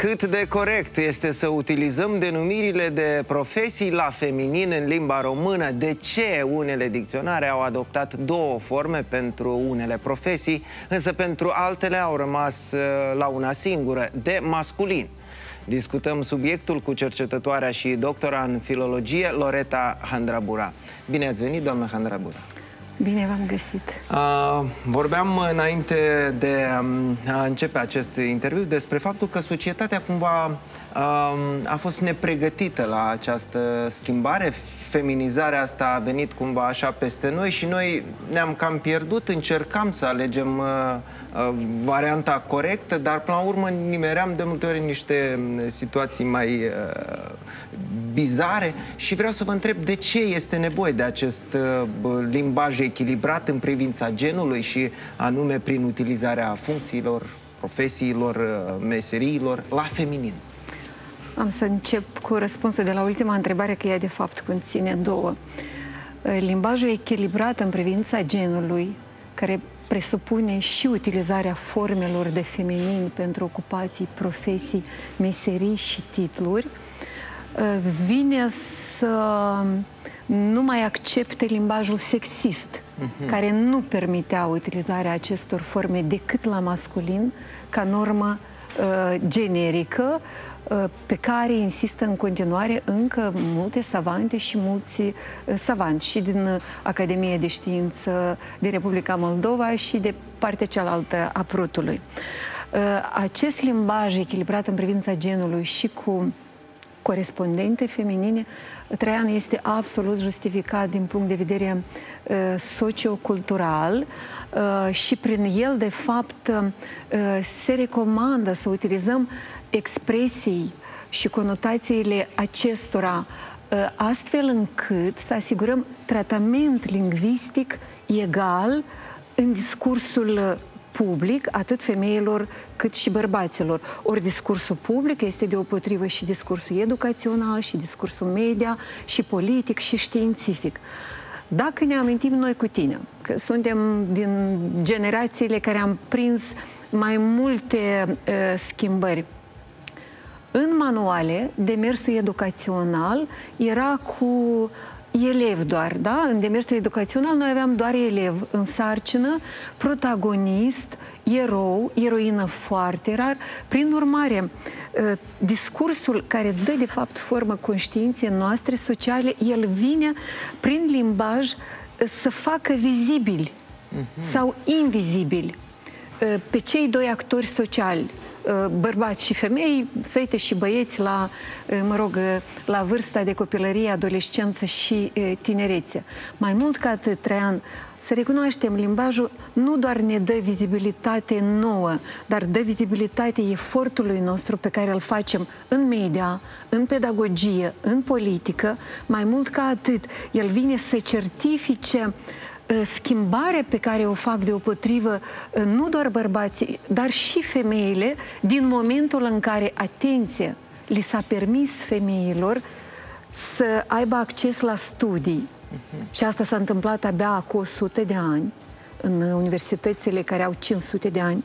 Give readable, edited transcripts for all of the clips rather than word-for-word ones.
Cât de corect este să utilizăm denumirile de profesii la feminin în limba română? De ce unele dicționare au adoptat două forme pentru unele profesii, însă pentru altele au rămas la una singură, de masculin? Discutăm subiectul cu cercetătoarea și doctora în filologie, Loreta Handrabura. Bine ați venit, doamnă Handrabura! Bine v-am găsit! Vorbeam înainte de a începe acest interviu despre faptul că societatea cumva a fost nepregătită la această schimbare. Feminizarea asta a venit cumva așa peste noi și noi ne-am cam pierdut, încercam să alegem varianta corectă, dar până la urmă nimeream de multe ori în niște situații mai bizare și vreau să vă întreb de ce este nevoie de acest limbaj echilibrat în privința genului și anume prin utilizarea funcțiilor, profesiilor, meseriilor la feminin. Am să încep cu răspunsul de la ultima întrebare, că ea de fapt conține două. Limbajul echilibrat în privința genului, care presupune și utilizarea formelor de feminin pentru ocupații, profesii, meserii și titluri, vine să nu mai accepte limbajul sexist, care nu permitea utilizarea acestor forme decât la masculin, ca normă generică, pe care insistă în continuare încă multe savante și mulți savanți și din Academia de Știință din Republica Moldova și de partea cealaltă a Prutului. Acest limbaj echilibrat în privința genului și cu corespondente feminine, Traian, este absolut justificat din punct de vedere sociocultural și prin el, de fapt, se recomandă să utilizăm expresii și conotațiile acestora astfel încât să asigurăm tratament lingvistic egal în discursul public, atât femeilor cât și bărbaților. Ori discursul public este deopotrivă și discursul educațional, și discursul media, și politic, și științific. Dacă ne amintim noi cu tine, că suntem din generațiile care am prins mai multe schimbări, în manuale, demersul educațional era cu elev doar, da? În demersul educațional noi aveam doar elev în sarcină, protagonist, erou, eroină foarte rar. Prin urmare, discursul care dă de fapt formă conștiinței noastre sociale, el vine prin limbaj să facă vizibili sau invizibili pe cei doi actori sociali, bărbați și femei, fete și băieți la, mă rog, la vârsta de copilărie, adolescență și tinerețe. Mai mult ca atât, Traian, să recunoaștem, limbajul nu doar ne dă vizibilitate nouă, dar dă vizibilitate efortului nostru pe care îl facem în media, în pedagogie, în politică. Mai mult ca atât, el vine să certifice schimbarea pe care o fac deopotrivă nu doar bărbații, dar și femeile, din momentul în care, atenție, li s-a permis femeilor să aibă acces la studii. Și asta s-a întâmplat abia acum 100 de ani, în universitățile care au 500 de ani.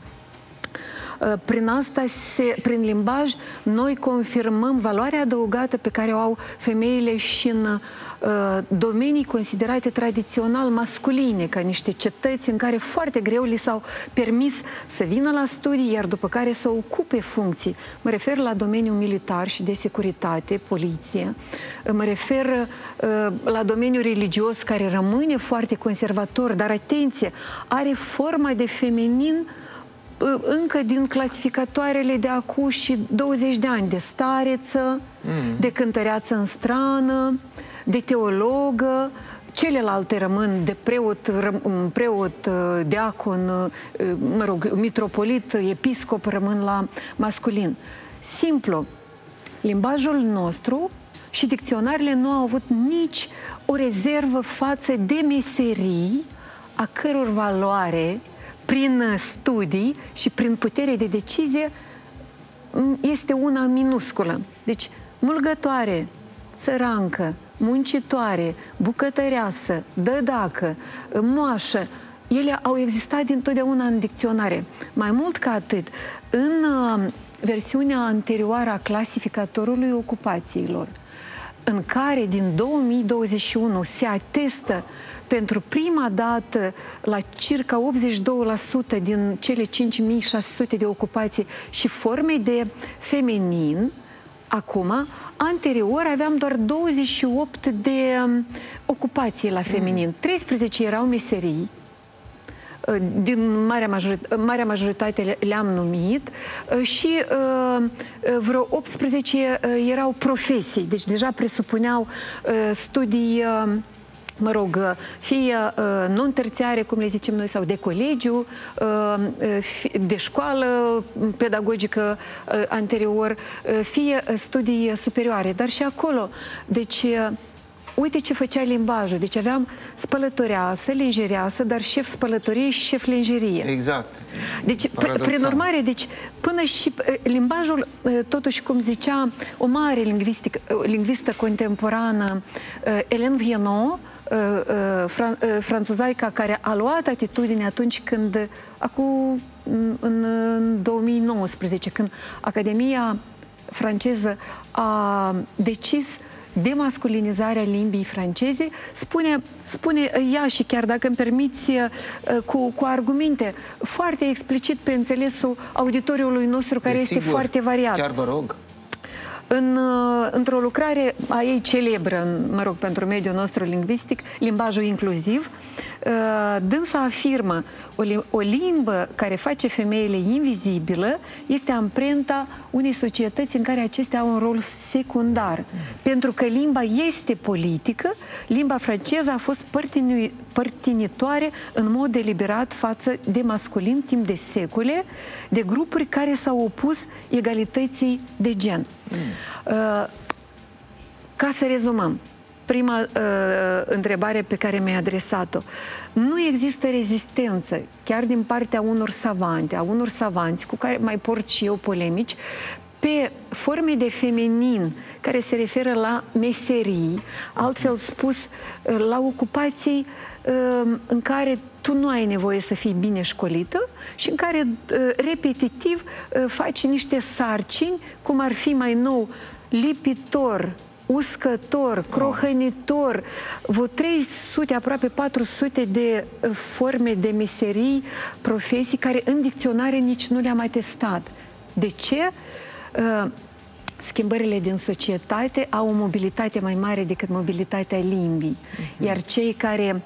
Prin asta, prin limbaj, noi confirmăm valoarea adăugată pe care o au femeile și în domenii considerate tradițional masculine, ca niște cetăți în care foarte greu li s-au permis să vină la studii, iar după care să ocupe funcții. Mă refer la domeniul militar și de securitate, poliție. Mă refer la domeniul religios, care rămâne foarte conservator, dar atenție, are forma de feminin încă din clasificatoarele de acum și 20 de ani, de stareță, de cântăreață în strană, de teologă, celelalte rămân de preot, diacon, mă rog, mitropolit, episcop, rămân la masculin. Simplu, limbajul nostru și dicționarele nu au avut nici o rezervă față de meserii a căror valoare prin studii și prin putere de decizie este una minusculă. Deci, mulgătoare, țărancă, muncitoare, bucătăreasă, dădacă, moașă, ele au existat dintotdeauna în dicționare. Mai mult ca atât, în versiunea anterioară a clasificatorului ocupațiilor, în care din 2021 se atestă pentru prima dată la circa 82% din cele 5600 de ocupații și forme de feminin, acum, anterior aveam doar 28 de ocupații la feminin. 13 erau meserii, din marea majoritate le-am numit, și vreo 18 erau profesii, deci deja presupuneau studii, mă rog, fie non-terțiare, cum le zicem noi, sau de colegiu, de școală pedagogică anterior, fie studii superioare, dar și acolo. Deci, uite ce făcea limbajul. Deci aveam spălătoreasă, lingereasă, dar șef spălătorie și șef lingerie. Exact. Deci, prin urmare, deci, până și limbajul, totuși, cum zicea o mare lingvistă contemporană, Hélène Viennot, franțuzaica care a luat atitudine atunci când, acum, în 2019, când Academia franceză a decis demasculinizarea limbii franceze, spune ea, și chiar dacă îmi permiți, cu argumente foarte explicit pe înțelesul auditoriului nostru, care este foarte variat. Chiar vă rog. Într-o lucrare a ei celebră, mă rog, pentru mediul nostru lingvistic, Limbajul inclusiv, dânsa afirmă: o limbă care face femeile invizibilă este amprenta unei societăți în care acestea au un rol secundar. Pentru că limba este politică, limba franceză a fost părtinitoare în mod deliberat față de masculin timp de secole, de grupuri care s-au opus egalității de gen. Ca să rezumăm, prima întrebare pe care mi-ai adresat-o: nu există rezistență, chiar din partea unor savanți, cu care mai port și eu polemici, pe forme de feminin care se referă la meserii, altfel spus, la ocupații în care tu nu ai nevoie să fii bine școlită și în care repetitiv faci niște sarcini, cum ar fi mai nou lipitor, uscător, crohănitor, vreo 300, aproape 400 de forme de meserii, profesii, care în dicționare nici nu le-am atestat. De ce? Schimbările din societate au o mobilitate mai mare decât mobilitatea limbii. Iar cei care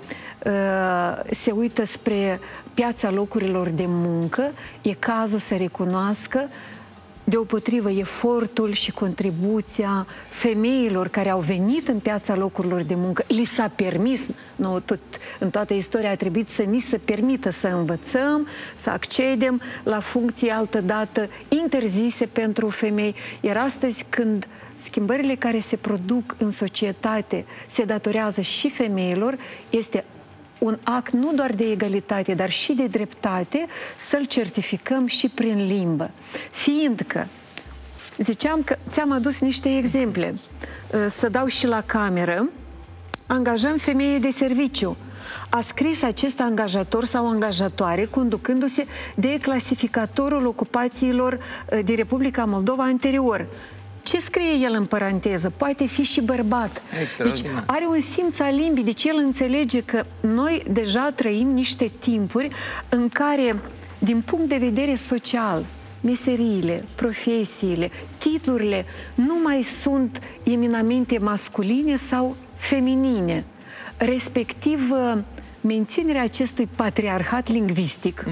se uită spre piața locurilor de muncă, e cazul să recunoască deopotrivă efortul și contribuția femeilor care au venit în piața locurilor de muncă. Li s-a permis, în toată istoria a trebuit să ni se permită să învățăm, să accedem la funcții altădată interzise pentru femei. Iar astăzi, când schimbările care se produc în societate se datorează și femeilor, este un act nu doar de egalitate, dar și de dreptate, să-l certificăm și prin limbă. Fiindcă, ziceam că ți-am adus niște exemple, să dau și la cameră, angajăm femeie de serviciu. A scris acest angajator sau angajatoare conducându-se de clasificatorul ocupațiilor din Republica Moldova anterior. Ce scrie el în paranteză? Poate fi și bărbat. Deci are un simț al limbii. Deci el înțelege că noi deja trăim niște timpuri în care, din punct de vedere social, meseriile, profesiile, titlurile nu mai sunt eminamente masculine sau feminine. Respectiv, menținerea acestui patriarhat lingvistic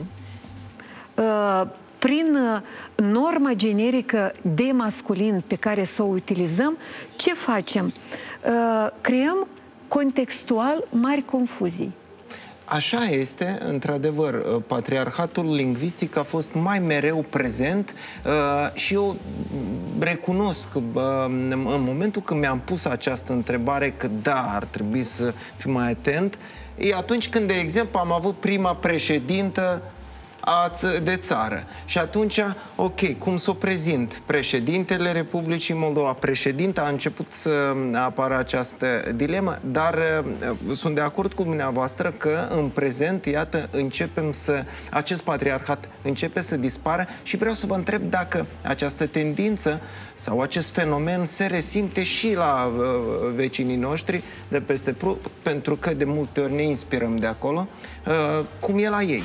prin norma generică de masculin pe care să o utilizăm, ce facem? Creăm contextual mari confuzii. Așa este, într-adevăr, patriarhatul lingvistic a fost mai mereu prezent și eu recunosc că în momentul când mi-am pus această întrebare, că da, ar trebui să fiu mai atent, e atunci când, de exemplu, am avut prima președintă de țară. Și atunci, ok, cum să o prezint? Președintele Republicii Moldova, președinta, a început să apară această dilemă, dar sunt de acord cu dumneavoastră că în prezent, iată, acest patriarhat începe să dispară și vreau să vă întreb dacă această tendință sau acest fenomen se resimte și la vecinii noștri de peste Prut, pentru că de multe ori ne inspirăm de acolo, cum e la ei.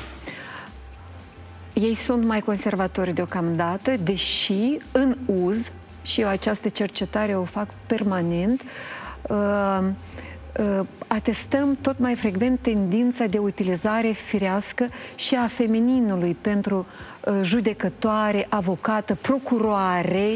Ei sunt mai conservatori deocamdată, deși în uz, și eu această cercetare o fac permanent, atestăm tot mai frecvent tendința de utilizare firească și a femininului pentru judecătoare, avocată, procuroare,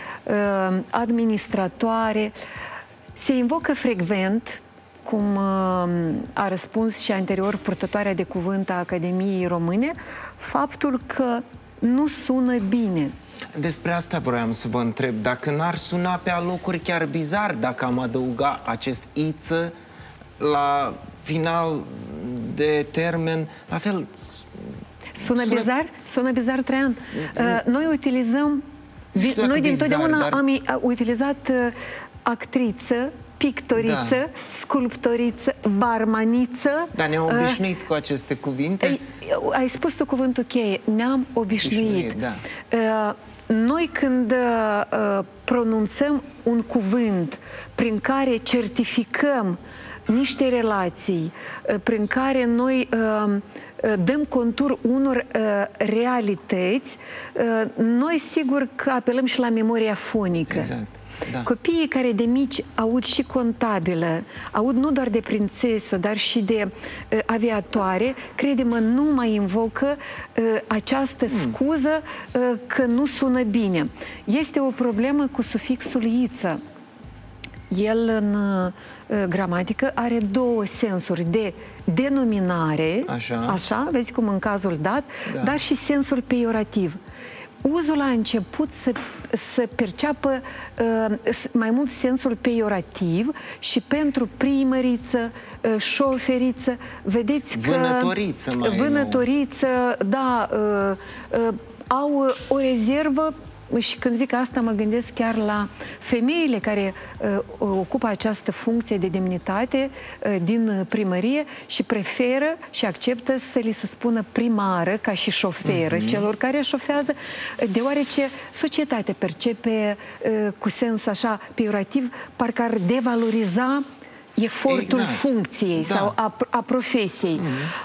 administratoare. Se invocă frecvent, cum a răspuns și anterior purtătoarea de cuvânt a Academiei Române, faptul că nu sună bine. Despre asta vroiam să vă întreb, dacă n-ar suna pe alocuri chiar bizar dacă am adăuga acest iță la final de termen, la fel... Sună bizar? Sună bizar, Traian. Noi utilizăm... Noi dintotdeauna am utilizat actriță, pictoriță, sculptoriță, barmaniță. Dar ne-am obișnuit cu aceste cuvinte? Ai spus tu cuvântul cheie. Ne-am obișnuit. Da. Noi când pronunțăm un cuvânt prin care certificăm niște relații, prin care noi dăm contur unor realități, noi sigur că apelăm și la memoria fonică. Exact. Da. Copiii care de mici aud și contabilă, aud nu doar de prințesă, dar și de aviatoare, crede-mă, nu mai invocă această scuză că nu sună bine. Este o problemă cu sufixul iță. El în gramatică are două sensuri de denominare, așa, vezi cum în cazul dat, dar și sensul peiorativ. Uzul a început să perceapă mai mult sensul peiorativ și pentru primăriță, șoferiță, vedeți că... Vânătoriță mai vânătoriță, da, au o rezervă. Și când zic asta, mă gândesc chiar la femeile care ocupă această funcție de demnitate din primărie și preferă și acceptă să li se spună primară ca și șoferă celor care șofează, deoarece societatea percepe cu sens așa peiorativ, parcă ar devaloriza efortul funcției sau a profesiei.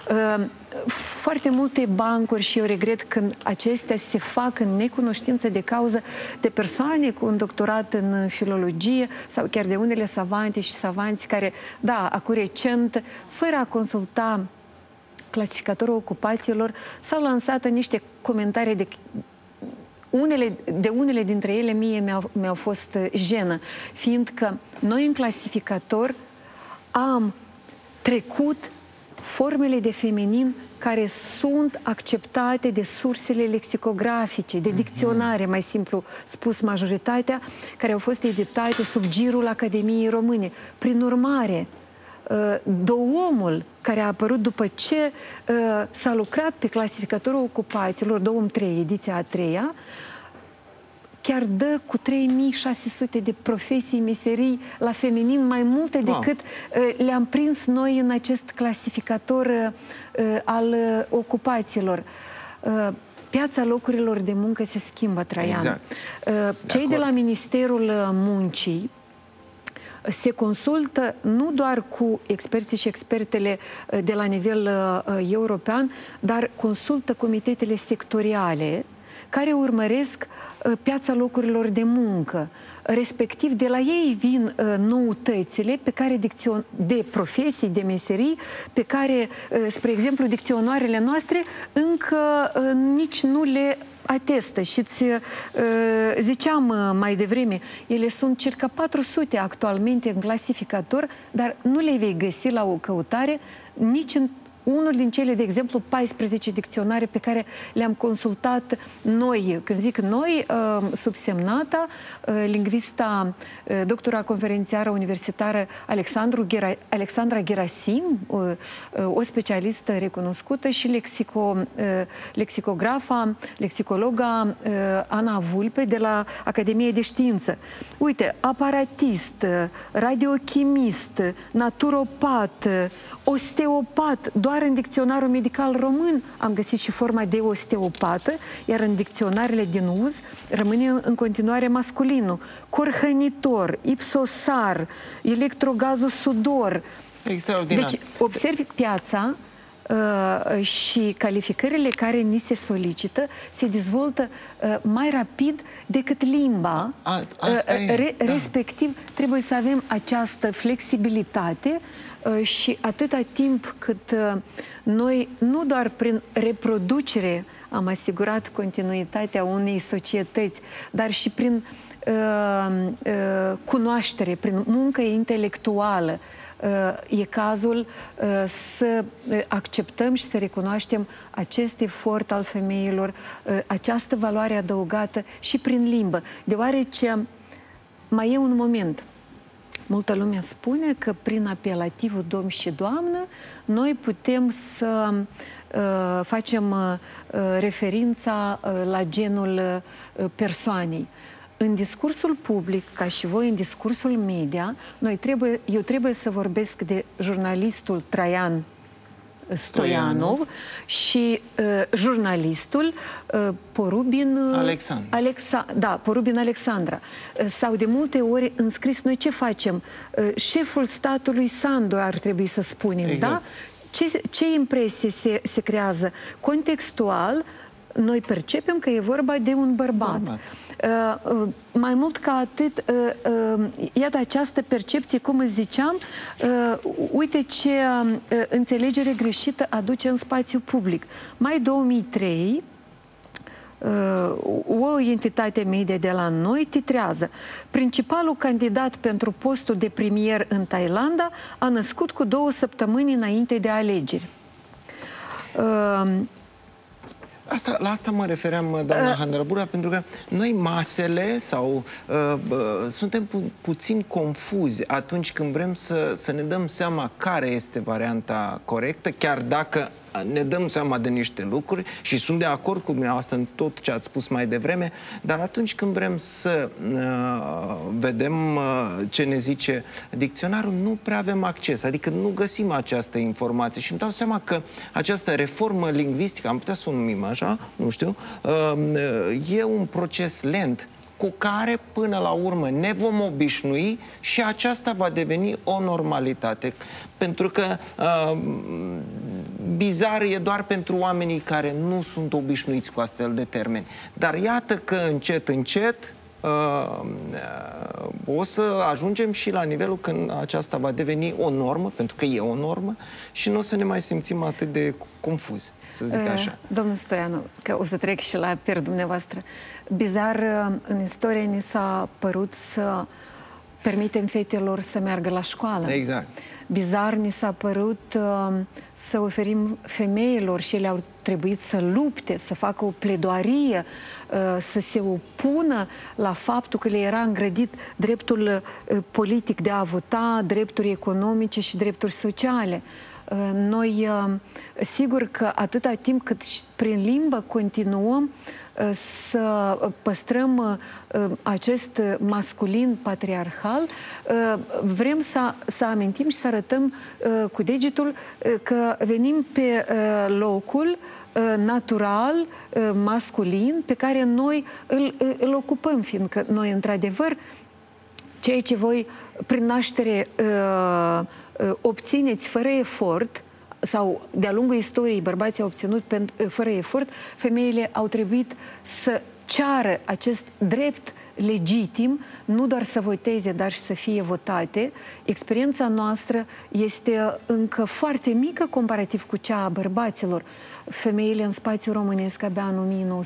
Foarte multe bancuri, și eu regret când acestea se fac în necunoștință de cauză de persoane cu un doctorat în filologie sau chiar de unele savante și savanți care, da, acum recent, fără a consulta clasificatorul ocupațiilor, s-au lansat niște comentarii de unele dintre ele mie mi-au fost jenă, fiindcă noi în clasificator am trecut formele de feminin care sunt acceptate de sursele lexicografice, de dicționare, mai simplu spus, majoritatea, care au fost editate sub girul Academiei Române. Prin urmare, Douomul, care a apărut după ce s-a lucrat pe clasificatorul ocupațiilor, Douom 3, ediția a 3-a, chiar dă cu 3600 de profesii, meserii la feminin, mai multe decât le-am prins noi în acest clasificator al ocupațiilor. Piața locurilor de muncă se schimbă, Traian. Exact. Cei de la Ministerul Muncii se consultă nu doar cu experții și expertele de la nivel european, dar consultă comitetele sectoriale care urmăresc piața locurilor de muncă. Respectiv, de la ei vin noutățile pe care de profesii, de meserii, pe care, spre exemplu, dicționoarele noastre încă nici nu le atestă. Și îți ziceam mai devreme, ele sunt circa 400 actualmente în clasificator, dar nu le vei găsi la o căutare nici în unul din cele, de exemplu, 14 dicționare pe care le-am consultat noi. Când zic noi, subsemnata, lingvista, doctora conferențiară universitară Alexandra Gerasim, o specialistă recunoscută, și lexicologa Ana Vulpe de la Academie de Știință. Uite, aparatist, radiochimist, naturopat, osteopat. Doar în dicționarul medical român am găsit și forma de osteopată, iar în dicționarele din uz rămâne în continuare masculinul. Corhănitor, ipsosar, electrogazosudor. Extraordinar. Deci, observi piața și calificările care ni se solicită se dezvoltă mai rapid decât limba. Respectiv, trebuie să avem această flexibilitate și atâta timp cât noi, nu doar prin reproducere am asigurat continuitatea unei societăți, dar și prin cunoaștere, prin muncă intelectuală, e cazul să acceptăm și să recunoaștem acest efort al femeilor, această valoare adăugată și prin limbă. Deoarece mai e un moment. Multă lume spune că prin apelativul domn și doamnă noi putem să facem referința la genul persoanei. În discursul public, ca și voi în discursul media, eu trebuie să vorbesc de jurnalistul Traian Stoianov și jurnalistul Porubin Alexandra. Sau de multe ori înscris, noi ce facem? Șeful statului Sandu ar trebui să spunem, exact. Da? Ce impresie se creează? Contextual, noi percepem că e vorba de un bărbat. Mai mult ca atât, iată această percepție, cum îți ziceam, uite ce înțelegere greșită aduce în spațiu public. Mai 2003, o entitate media de la noi titrează: principalul candidat pentru postul de premier în Thailanda a născut cu 2 săptămâni înainte de alegeri. La asta mă refeream, doamna Handrăbura, pentru că noi, masele, suntem puțin confuzi atunci când vrem să ne dăm seama care este varianta corectă, chiar dacă ne dăm seama de niște lucruri și sunt de acord cu dumneavoastră în tot ce ați spus mai devreme, dar atunci când vrem să vedem ce ne zice dicționarul, nu prea avem acces, adică nu găsim această informație și îmi dau seama că această reformă lingvistică, am putea să o numim așa, nu știu, e un proces lent cu care, până la urmă, ne vom obișnui și aceasta va deveni o normalitate. Pentru că bizar e doar pentru oamenii care nu sunt obișnuiți cu astfel de termeni. Dar iată că încet, încet o să ajungem și la nivelul când aceasta va deveni o normă, pentru că e o normă, și nu o să ne mai simțim atât de confuzi, să zic așa. Domnul Stoianov, că o să trec și la dumneavoastră. Bizar, în istorie ni s-a părut să permitem fetelor să meargă la școală. Exact. Bizar ni s-a părut să oferim femeilor, și ele au trebuit să lupte, să facă o pledoarie, să se opună la faptul că le era îngrădit dreptul politic de a vota, drepturi economice și drepturi sociale. Noi, sigur că atâta timp cât prin limbă continuăm să păstrăm acest masculin patriarhal, vrem să amintim și să arătăm cu degetul că venim pe locul natural, masculin, pe care noi îl ocupăm, fiindcă noi, într-adevăr, ceea ce voi prin naștere obțineți fără efort, sau de-a lungul istoriei bărbații au obținut fără efort, femeile au trebuit să ceară acest drept legitim, nu doar să voteze, dar și să fie votate. Experiența noastră este încă foarte mică comparativ cu cea a bărbaților. Femeile în spațiul românesc abia în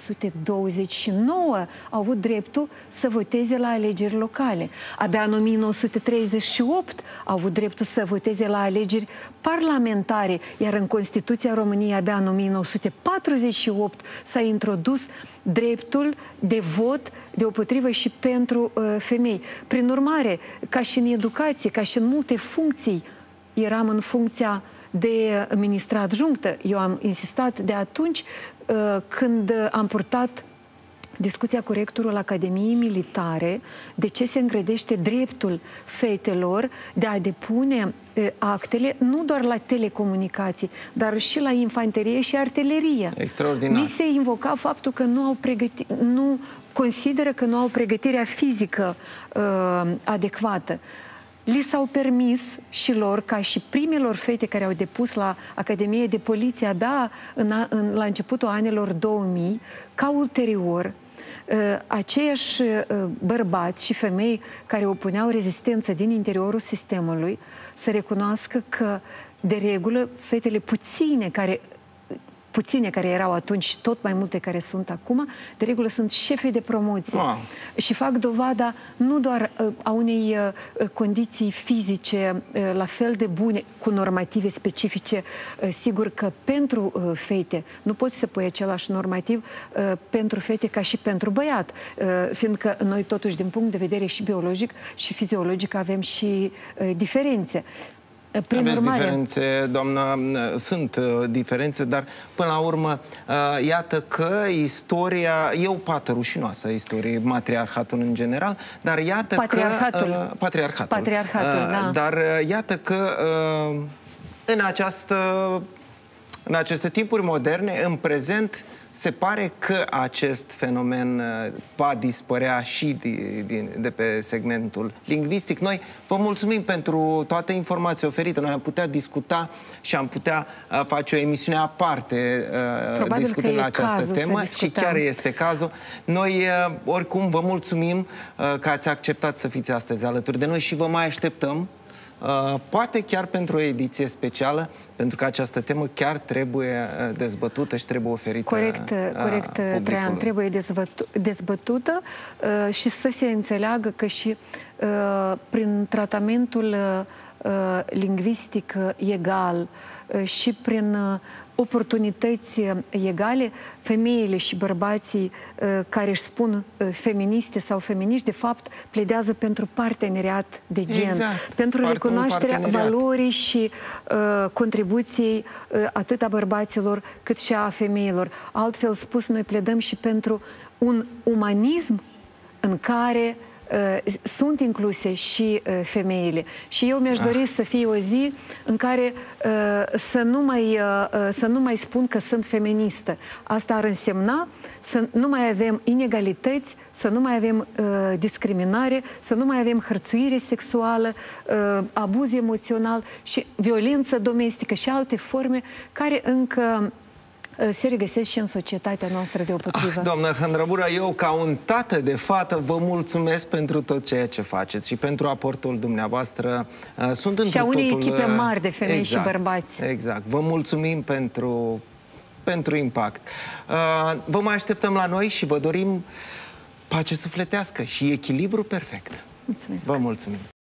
1929 au avut dreptul să voteze la alegeri locale. Abia în 1938 au avut dreptul să voteze la alegeri parlamentare, iar în Constituția României abia în 1948 s-a introdus dreptul de vot deopotrivă și pentru femei. Prin urmare, ca și în educație, ca și în multe funcții, eram în funcția de ministră adjunctă. Eu am insistat de atunci când am purtat discuția cu rectorul Academiei Militare de ce se îngrădește dreptul fetelor de a depune actele nu doar la telecomunicații, dar și la infanterie și artilerie. Extraordinar. Mi se invoca faptul că nu consideră că nu au pregătirea fizică adecvată. Li s-au permis și lor, ca și primelor fete care au depus la Academie de Poliție abia la începutul anilor 2000, ca ulterior, aceiași bărbați și femei care opuneau rezistență din interiorul sistemului să recunoască că, de regulă, fetele puține care erau atunci și tot mai multe care sunt acum, de regulă sunt șefe de promoție. Și fac dovada nu doar a unei condiții fizice la fel de bune, cu normative specifice. Sigur că pentru fete nu poți să pui același normativ pentru fete ca și pentru băiat, fiindcă noi totuși din punct de vedere și biologic și fiziologic avem și diferențe. Aveți diferențe, doamnă, sunt diferențe, dar până la urmă, iată că istoria, e o pată rușinoasă, istorie, matriarhatul în general, dar iată Patriarhatul, da. Dar iată că în aceste timpuri moderne, în prezent, se pare că acest fenomen va dispărea și de pe segmentul lingvistic. Noi vă mulțumim pentru toată informația oferită. Noi am putea discuta și am putea face o emisiune aparte discutând la această temă și chiar este cazul. Noi, oricum, vă mulțumim că ați acceptat să fiți astăzi alături de noi și vă mai așteptăm. Poate chiar pentru o ediție specială, pentru că această temă chiar trebuie dezbătută și trebuie oferită Corect, Traian, trebuie dezbătută și să se înțeleagă că și prin tratamentul lingvistic egal și prin oportunități egale, femeile și bărbații care își spun feministe sau feminiști, de fapt, pledează pentru parteneriat de gen, pentru recunoașterea valorii și contribuției atât a bărbaților cât și a femeilor. Altfel spus, noi pledăm și pentru un umanism în care sunt incluse și femeile. Și eu mi-aș dori să fie o zi în care să nu mai spun că sunt feministă. Asta ar însemna să nu mai avem inegalități, să nu mai avem discriminare, să nu mai avem hărțuire sexuală, abuz emoțional și violență domestică și alte forme care încă se regăsesc și în societatea noastră deopotrivă. Doamnă Hânrăbură, eu, ca un tată de fată, vă mulțumesc pentru tot ceea ce faceți și pentru aportul dumneavoastră. Sunt și a unei echipe mari de femei și bărbați. Exact. Vă mulțumim pentru impact. Vă mai așteptăm la noi și vă dorim pace sufletească și echilibru perfect. Mulțumesc. Vă mulțumim.